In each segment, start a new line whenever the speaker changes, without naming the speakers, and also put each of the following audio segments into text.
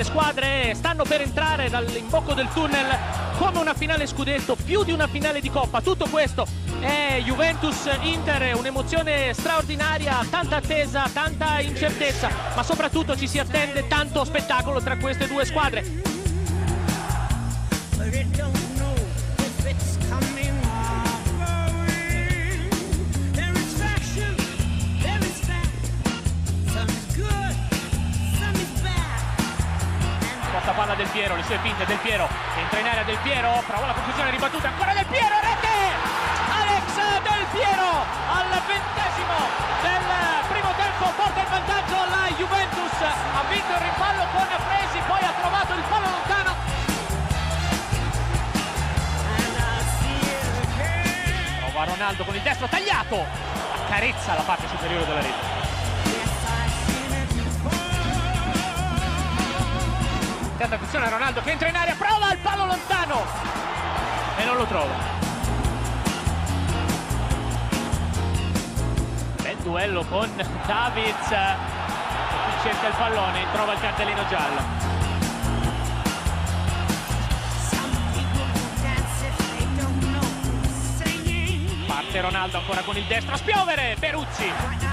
Le squadre stanno per entrare dall'imbocco del tunnel come una finale scudetto, più di una finale di Coppa. Tutto questo è Juventus-Inter, un'emozione straordinaria, tanta attesa, tanta incertezza, ma soprattutto ci si attende tanto spettacolo tra queste due squadre. Palla Del Piero, le sue finte, Del Piero entra in area, Del Piero prova la conclusione ribattuta, ancora Del Piero, rete! Alex Del Piero al 20° del primo tempo porta il vantaggio alla Juventus, ha vinto il rimpallo con Fresi, poi ha trovato il palo lontano. Prova Ronaldo con il destro tagliato, accarezza la parte superiore della rete. Attenzione a Ronaldo che entra in area, prova il palo lontano e non lo trova. Bel duello con Davids, qui cerca il pallone, trova il cartellino giallo. Parte Ronaldo ancora con il destro a spiovere, Peruzzi.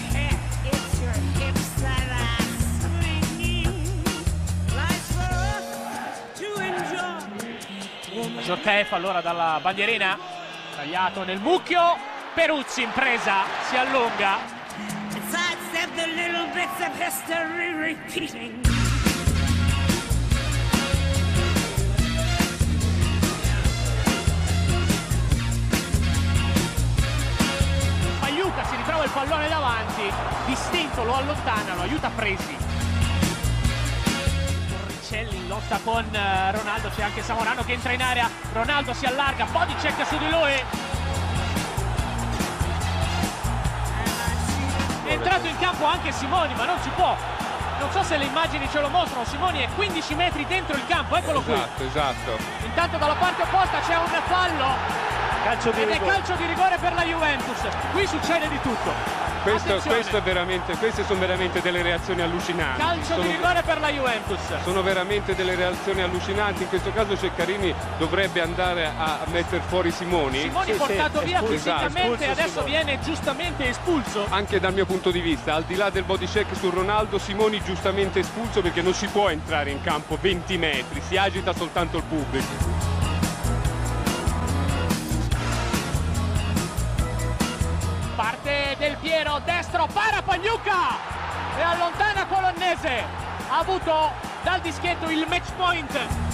Giorcaef allora dalla bandierina, tagliato nel mucchio, Peruzzi in presa, si allunga. Pagliuca si ritrova il pallone davanti, distinto, lo allontana, lo aiuta Fresi. In lotta con Ronaldo, c'è anche Samorano che entra in area, Ronaldo si allarga, body check su di lui, è entrato in campo anche Simoni ma non si può, non so se le immagini ce lo mostrano, Simoni è 15 metri dentro il campo, eccolo qui.
Esatto.
Intanto dalla parte opposta c'è un fallo ed è calcio di rigore per la Juventus, qui succede di tutto.
Queste sono veramente delle reazioni allucinanti.
Calcio di rigore per la Juventus.
Sono veramente delle reazioni allucinanti. In questo caso Ceccarini dovrebbe andare a mettere fuori Simoni.
Simoni portato via fisicamente, adesso viene giustamente espulso.
Anche dal mio punto di vista, al di là del body check su Ronaldo, Simoni giustamente espulso perché non si può entrare in campo 20 metri, si agita soltanto il pubblico.
Parte Del Piero, destro, para Pagliuca e allontana Colonnese, ha avuto dal dischetto il match point.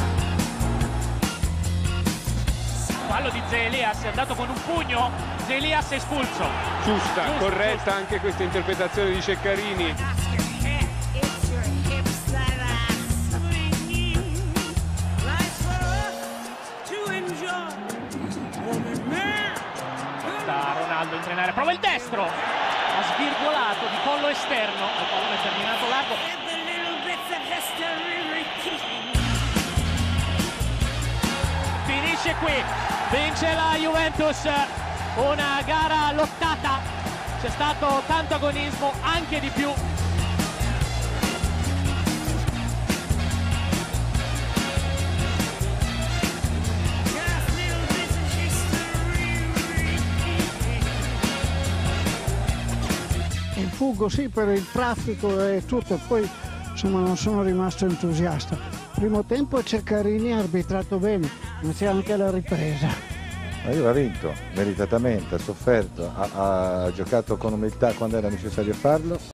Fallo di Zelias, è andato con un pugno, Zelias espulso.
Giusta, corretta anche questa interpretazione di Ceccarini. Ronaldo entra in area, prova il destro, ha svirgolato di collo esterno, il pallone è terminato largo. Finisce qui, vince la Juventus, una gara lottata, c'è stato tanto agonismo, anche di più.
Il fugo sì per il traffico e tutto, poi insomma non sono rimasto entusiasta. Primo tempo Ceccarini ha arbitrato bene, ma c'è anche la ripresa.
Ma lui ha vinto meritatamente, ha sofferto, ha giocato con umiltà quando era necessario farlo.